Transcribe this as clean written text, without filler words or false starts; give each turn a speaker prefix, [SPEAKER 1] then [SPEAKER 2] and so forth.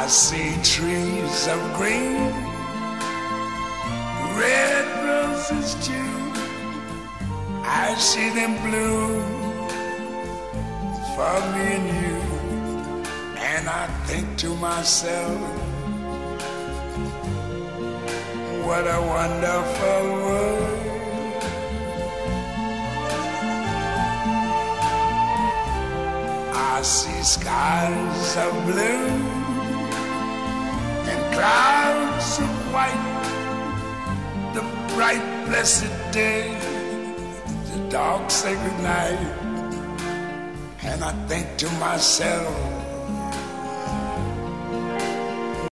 [SPEAKER 1] see trees of green, red roses too. I see them bloom for me and you. And I think to myself, what a wonderful world. I see skies of blue and clouds of white, the bright blessed day, the dark sacred night. And I think to myself,